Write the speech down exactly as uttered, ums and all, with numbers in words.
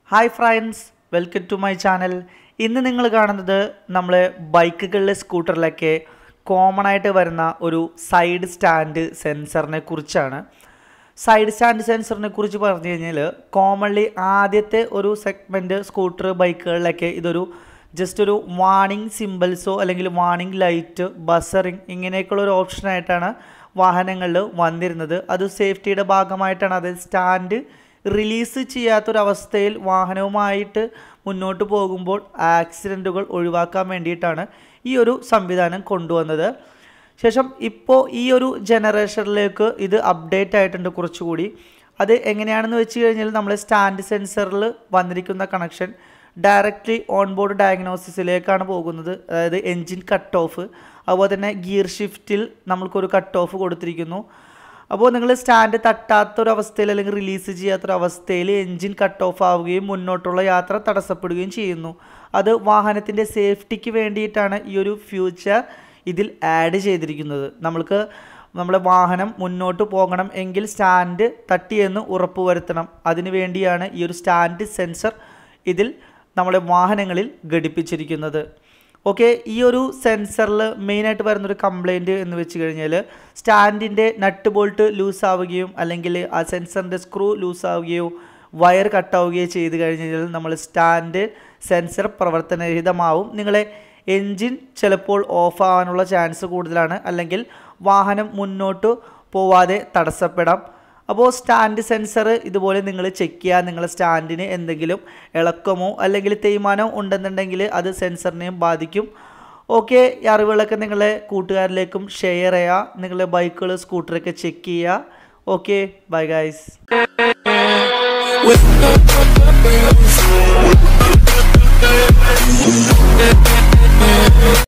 Hi friends, welcome to my channel. ഇന്ന് നിങ്ങൾ കാണുന്നത് നമ്മൾ ബൈക്കുകളിലെ സ്കൂട്ടറിലൊക്കെ കോമൺ ആയിട്ട് വരുന്ന ഒരു സൈഡ് സ്റ്റാൻഡ് സെൻസറിനെ കുറിച്ചാണ്. സൈഡ് സ്റ്റാൻഡ് സെൻസറിനെ കുറിച്ച് പറഞ്ഞു കഴിഞ്ഞാൽ കോമൺലി ആദ്യത്തെ ഒരു സെഗ്മെൻറ്റ് സ്കൂട്ടർ ബൈക്കുകളിലൊക്കെ ഇതൊരു ജസ്റ്റ് ഒരു വാർണിംഗ് സിമ്പിൾസോ അല്ലെങ്കിൽ വാർണിംഗ് ലൈറ്റ്, ബസറിങ് ഇങ്ങനെയൊക്കെയുള്ള ഒരു ഓപ്ഷനായിട്ടാണ് വാഹനങ്ങളിൽ വന്നിരുന്നത്. അത് സേഫ്റ്റിയുടെ ഭാഗമായിട്ടാണ്. അത് സ്റ്റാൻഡ് റിലീസ് ചെയ്യാത്തൊരവസ്ഥയിൽ വാഹനവുമായിട്ട് മുന്നോട്ട് പോകുമ്പോൾ ആക്സിഡൻറ്റുകൾ ഒഴിവാക്കാൻ വേണ്ടിയിട്ടാണ് ഈ ഒരു സംവിധാനം കൊണ്ടുവന്നത്. ശേഷം ഇപ്പോൾ ഈ ഒരു ജനറേഷനിലേക്ക് ഇത് അപ്ഡേറ്റ് ആയിട്ടുണ്ട് കുറച്ചുകൂടി. അത് എങ്ങനെയാണെന്ന് വെച്ച് കഴിഞ്ഞാൽ നമ്മൾ സ്റ്റാൻഡ് സെൻസറിൽ വന്നിരിക്കുന്ന കണക്ഷൻ ഡയറക്റ്റ്ലി ഓൺ ബോർഡ് ഡയഗ്നോസിസിലേക്കാണ് പോകുന്നത്. അതായത് എൻജിൻ കട്ട് ഓഫ്, അതുപോലെ തന്നെ ഗിയർ ഷിഫ്റ്റിൽ നമ്മൾക്കൊരു കട്ട് ഓഫ് കൊടുത്തിരിക്കുന്നു. അപ്പോൾ നിങ്ങൾ സ്റ്റാൻഡ് തട്ടാത്തൊരവസ്ഥയിൽ അല്ലെങ്കിൽ റിലീസ് ചെയ്യാത്തൊരവസ്ഥയിൽ എൻജിൻ കട്ട് ഓഫ് ആവുകയും മുന്നോട്ടുള്ള യാത്ര തടസ്സപ്പെടുകയും ചെയ്യുന്നു. അത് വാഹനത്തിൻ്റെ സേഫ്റ്റിക്ക് വേണ്ടിയിട്ടാണ് ഈ ഒരു ഫ്യൂച്ചർ ഇതിൽ ആഡ് ചെയ്തിരിക്കുന്നത്. നമ്മൾക്ക് നമ്മുടെ വാഹനം മുന്നോട്ട് പോകണം എങ്കിൽ സ്റ്റാൻഡ് തട്ടിയെന്ന് ഉറപ്പുവരുത്തണം. അതിനു വേണ്ടിയാണ് ഈ ഒരു സ്റ്റാൻഡ് സെൻസർ ഇതിൽ നമ്മുടെ വാഹനങ്ങളിൽ ഘടിപ്പിച്ചിരിക്കുന്നത്. ഓക്കെ, ഈ ഒരു സെൻസറിൽ മെയിനായിട്ട് വരുന്നൊരു കംപ്ലയിൻറ്റ് എന്ന് വെച്ച് കഴിഞ്ഞാൽ സ്റ്റാൻഡിൻ്റെ നട്ട് ബോൾട്ട് ലൂസ് ആവുകയും അല്ലെങ്കിൽ ആ സെൻസറിൻ്റെ സ്ക്രൂ ലൂസ് ആവുകയോ വയർ കട്ടാവുകയോ ചെയ്ത് കഴിഞ്ഞാൽ നമ്മൾ സ്റ്റാൻഡ് സെൻസർ പ്രവർത്തനരഹിതമാവും. നിങ്ങളെ എൻജിൻ ചിലപ്പോൾ ഓഫ് ആവാനുള്ള ചാൻസ് കൂടുതലാണ്, അല്ലെങ്കിൽ വാഹനം മുന്നോട്ട് പോവാതെ തടസ്സപ്പെടാം. അപ്പോൾ സ്റ്റാൻഡ് സെൻസർ ഇതുപോലെ നിങ്ങൾ ചെക്ക് ചെയ്യുക. നിങ്ങളുടെ സ്റ്റാൻഡിന് എന്തെങ്കിലും ഇളക്കമോ അല്ലെങ്കിൽ തേയ്മാനമോ ഉണ്ടെന്നുണ്ടെങ്കിൽ അത് സെൻസറിനെയും ബാധിക്കും. ഓക്കെ, ഈ അറിവുകളൊക്കെ നിങ്ങളെ കൂട്ടുകാരിലേക്കും ഷെയർ ചെയ്യുക. നിങ്ങളുടെ ബൈക്കുകൾ, സ്കൂട്ടറൊക്കെ ചെക്ക് ചെയ്യുക. Okay, bye guys.